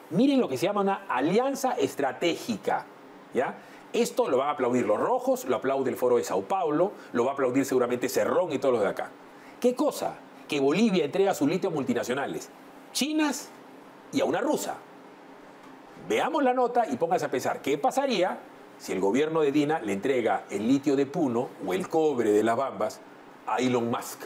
Miren lo que se llama una alianza estratégica, ¿ya? Esto lo van a aplaudir los rojos, lo aplaude el Foro de Sao Paulo, lo va a aplaudir seguramente Cerrón y todos los de acá. ¿Qué cosa? Que Bolivia entrega su litio a multinacionales chinas y a una rusa. Veamos la nota y póngase a pensar qué pasaría si el gobierno de Dina le entrega el litio de Puno o el cobre de las Bambas a Elon Musk.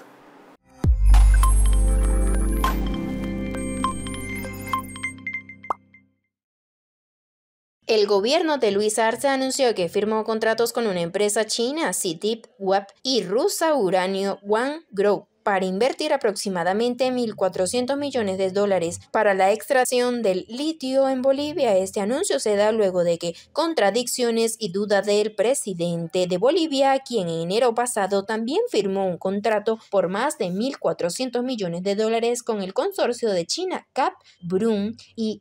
El gobierno de Luis Arce anunció que firmó contratos con una empresa china, CITIC Web, y rusa Uranium One Group, para invertir aproximadamente 1.400 millones de dólares para la extracción del litio en Bolivia. Este anuncio se da luego de que contradicciones y duda del presidente de Bolivia, quien en enero pasado también firmó un contrato por más de 1.400 millones de dólares con el consorcio de China CAP Brum y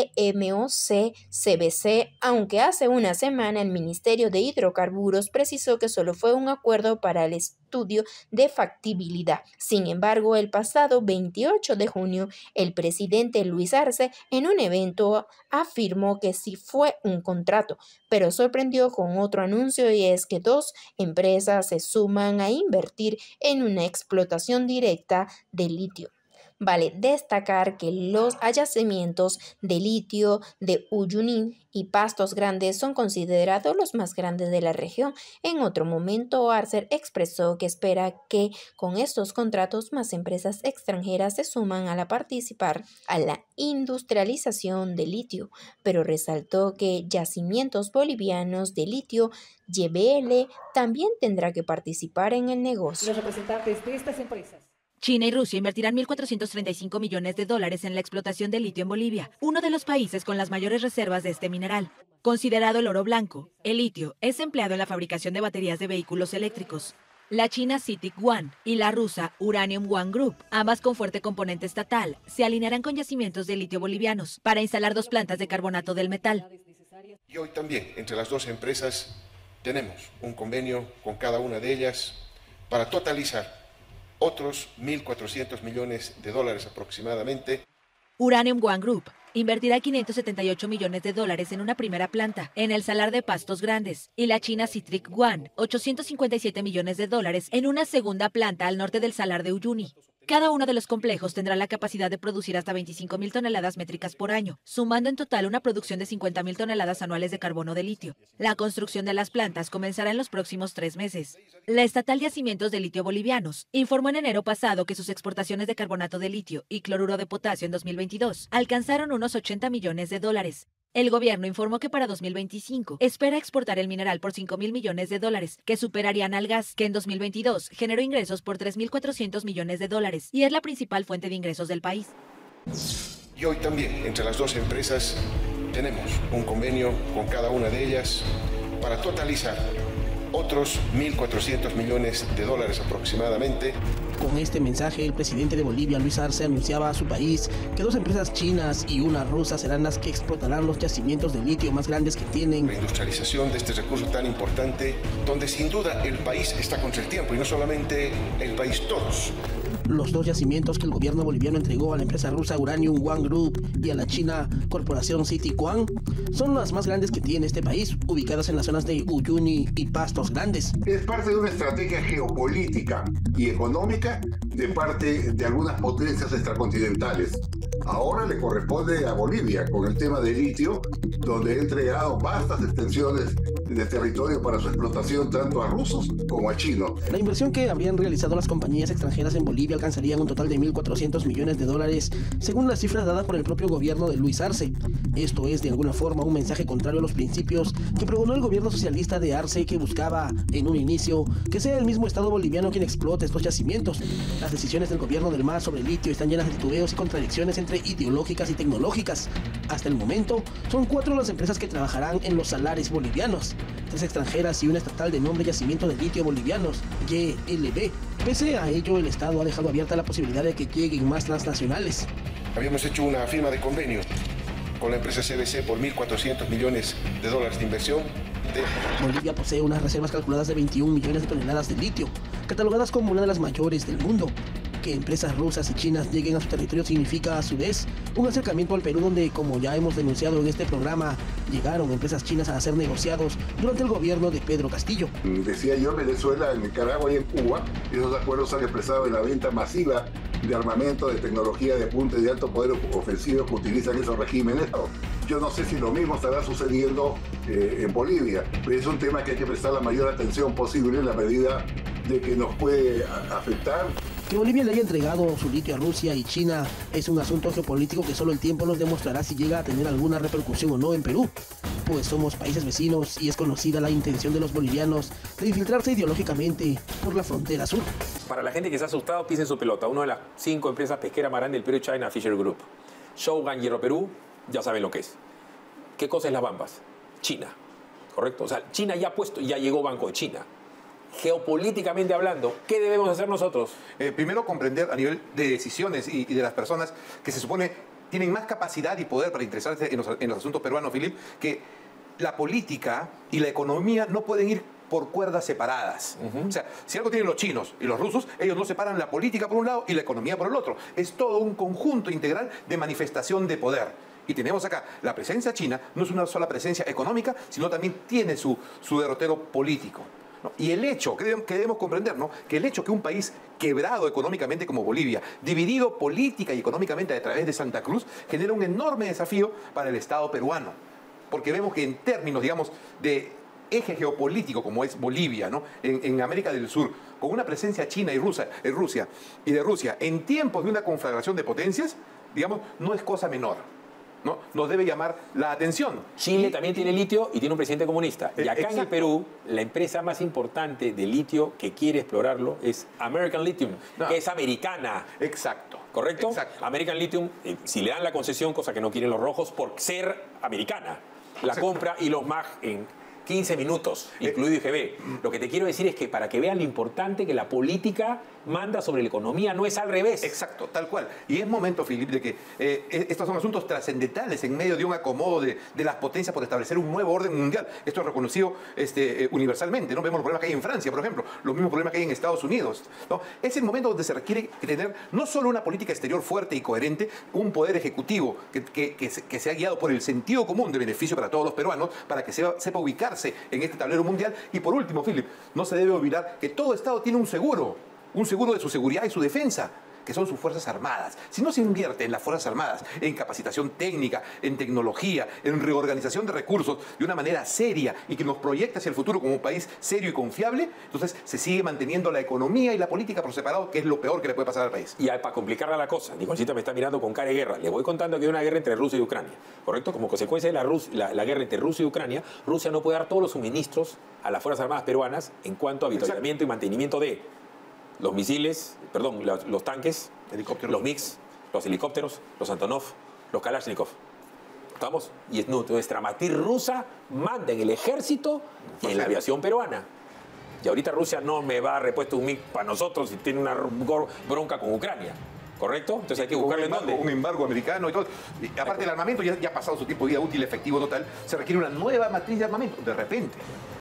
CMOC CBC, aunque hace una semana el Ministerio de Hidrocarburos precisó que solo fue un acuerdo para el estudio de factibilidad. Sin embargo, el pasado 28 de junio, el presidente Luis Arce, en un evento, afirmó que sí fue un contrato, pero sorprendió con otro anuncio, y es que dos empresas se suman a invertir en una explotación directa de litio. Vale destacar que los yacimientos de litio de Uyuni y Pastos Grandes son considerados los más grandes de la región. En otro momento, Arce expresó que espera que con estos contratos más empresas extranjeras se suman a participar a la industrialización de litio, pero resaltó que Yacimientos Bolivianos de Litio, YBL, también tendrá que participar en el negocio. Los representantes de estas empresas. China y Rusia invertirán 1.435 millones de dólares en la explotación del litio en Bolivia, uno de los países con las mayores reservas de este mineral. Considerado el oro blanco, el litio es empleado en la fabricación de baterías de vehículos eléctricos. La china CITIC One y la rusa Uranium One Group, ambas con fuerte componente estatal, se alinearán con yacimientos de litio bolivianos para instalar 2 plantas de carbonato del metal. Y hoy también, entre las dos empresas, tenemos un convenio con cada una de ellas para totalizar otros 1.400 millones de dólares aproximadamente. Uranium One Group invertirá 578 millones de dólares en una primera planta en el salar de Pastos Grandes, y la china CITIC One 857 millones de dólares en una segunda planta al norte del salar de Uyuni. Cada uno de los complejos tendrá la capacidad de producir hasta 25.000 toneladas métricas por año, sumando en total una producción de 50.000 toneladas anuales de carbono de litio. La construcción de las plantas comenzará en los próximos 3 meses. La estatal Yacimientos de Litio Bolivianos informó en enero pasado que sus exportaciones de carbonato de litio y cloruro de potasio en 2022 alcanzaron unos 80 millones de dólares. El gobierno informó que para 2025 espera exportar el mineral por 5.000 millones de dólares, que superarían al gas, que en 2022 generó ingresos por 3.400 millones de dólares y es la principal fuente de ingresos del país. Y hoy también, entre las dos empresas, tenemos un convenio con cada una de ellas para totalizar otros 1.400 millones de dólares aproximadamente. Con este mensaje, el presidente de Bolivia, Luis Arce, anunciaba a su país que 2 empresas chinas y una rusa serán las que explotarán los yacimientos de litio más grandes que tienen. La industrialización de este recurso tan importante, donde sin duda el país está contra el tiempo, y no solamente el país, todos. Los 2 yacimientos que el gobierno boliviano entregó a la empresa rusa Uranium One Group y a la china corporación CITIC One son las más grandes que tiene este país, ubicadas en las zonas de Uyuni y Pastos Grandes. Es parte de una estrategia geopolítica y económica de parte de algunas potencias extracontinentales. Ahora le corresponde a Bolivia con el tema del litio, donde ha entregado vastas extensiones de territorio para su explotación tanto a rusos como a chinos. La inversión que habrían realizado las compañías extranjeras en Bolivia alcanzaría un total de 1.400 millones de dólares, según las cifras dadas por el propio gobierno de Luis Arce. Esto es de alguna forma un mensaje contrario a los principios que pregonó el gobierno socialista de Arce, que buscaba en un inicio que sea el mismo Estado boliviano quien explote estos yacimientos. Las decisiones del gobierno del MAS sobre el litio están llenas de titubeos y contradicciones entre ideológicas y tecnológicas. Hasta el momento, son 4 las empresas que trabajarán en los salares bolivianos, 3 extranjeras y una estatal de nombre Yacimiento de Litio Bolivianos, YLB. Pese a ello, el Estado ha dejado abierta la posibilidad de que lleguen más transnacionales. Habíamos hecho una firma de convenio con la empresa CBC por 1.400 millones de dólares de inversión. Bolivia posee unas reservas calculadas de 21 millones de toneladas de litio, catalogadas como una de las mayores del mundo. Que empresas rusas y chinas lleguen a su territorio significa, a su vez, un acercamiento al Perú donde, como ya hemos denunciado en este programa, llegaron empresas chinas a ser negociados durante el gobierno de Pedro Castillo. Decía yo, Venezuela, en Nicaragua y en Cuba, esos acuerdos han expresado en la venta masiva de armamento, de tecnología de punta y de alto poder ofensivo que utilizan esos regímenes. Yo no sé si lo mismo estará sucediendo en Bolivia, pero es un tema que hay que prestar la mayor atención posible en la medida de que nos puede afectar. Que Bolivia le haya entregado su litio a Rusia y China es un asunto geopolítico que solo el tiempo nos demostrará si llega a tener alguna repercusión o no en Perú, pues somos países vecinos y es conocida la intención de los bolivianos de infiltrarse ideológicamente por la frontera sur. Para la gente que se ha asustado, pisen su pelota. Una de las 5 empresas pesqueras más grandes del Perú, China Fisher Group. Shogun Hierro Perú, ya saben lo que es. ¿Qué cosa es las Bambas? China, ¿correcto? O sea, China ya ha puesto, ya llegó Banco de China. Geopolíticamente hablando, ¿qué debemos hacer nosotros? Primero, comprender a nivel de decisiones y de las personas que se supone tienen más capacidad y poder para interesarse en los asuntos peruanos, Philip, que la política y la economía no pueden ir por cuerdas separadas. O sea, si algo tienen los chinos y los rusos, ellos no separan la política por un lado y la economía por el otro. Es todo un conjunto integral de manifestación de poder. Y tenemos acá, la presencia china no es una sola presencia económica, sino también tiene su derrotero político, ¿no? Y el hecho, que debemos comprender, ¿no?, que el hecho que un país quebrado económicamente como Bolivia, dividido política y económicamente a través de Santa Cruz, genera un enorme desafío para el Estado peruano. Porque vemos que en términos, digamos, de eje geopolítico como es Bolivia, ¿no?, en América del Sur, con una presencia china y de Rusia, en tiempos de una conflagración de potencias, digamos, no es cosa menor, ¿no? Nos debe llamar la atención. Chile también tiene litio y tiene un presidente comunista. Y acá en el Perú, la empresa más importante de litio que quiere explorarlo es American Lithium, que es americana. Exacto. ¿Correcto? Exacto. American Lithium, si le dan la concesión, cosa que no quieren los rojos, por ser americana, la compra Elon Musk en 15 minutos, incluido IGB. Lo que te quiero decir es que para que vean lo importante que la política manda sobre la economía, no es al revés. Exacto, tal cual. Y es momento, Philip, de que estos son asuntos trascendentales en medio de un acomodo de las potencias por establecer un nuevo orden mundial. Esto es reconocido universalmente, ¿no? Vemos los problemas que hay en Francia, por ejemplo, los mismos problemas que hay en Estados Unidos, ¿no? Es el momento donde se requiere tener no solo una política exterior fuerte y coherente, un poder ejecutivo que sea guiado por el sentido común de beneficio para todos los peruanos, para que sepa ubicarse en este tablero mundial. Y por último, Philip, no se debe olvidar que todo Estado tiene un seguro de su seguridad y su defensa, que son sus Fuerzas Armadas. Si no se invierte en las Fuerzas Armadas, en capacitación técnica, en tecnología, en reorganización de recursos de una manera seria y que nos proyecte hacia el futuro como un país serio y confiable, entonces se sigue manteniendo la economía y la política por separado, que es lo peor que le puede pasar al país. Y para complicarla la cosa, Nicolcita me está mirando con cara de guerra. Le voy contando que hay una guerra entre Rusia y Ucrania, ¿correcto? Como consecuencia de la guerra entre Rusia y Ucrania, Rusia no puede dar todos los suministros a las Fuerzas Armadas peruanas en cuanto a avituallamiento y mantenimiento de los misiles, perdón, los tanques, helicópteros, los MiGs, los helicópteros, los Antonov, los Kalashnikov. ¿Estamos? Y nuestra matriz rusa manda en el ejército y en la aviación peruana. Y ahorita Rusia no me va a repuesto un MiG para nosotros y tiene una bronca con Ucrania. ¿Correcto? Entonces hay que buscarle en dónde. Un embargo americano y todo. Y aparte del armamento ya ha pasado su tiempo de vida útil, efectivo, total. Se requiere una nueva matriz de armamento, de repente.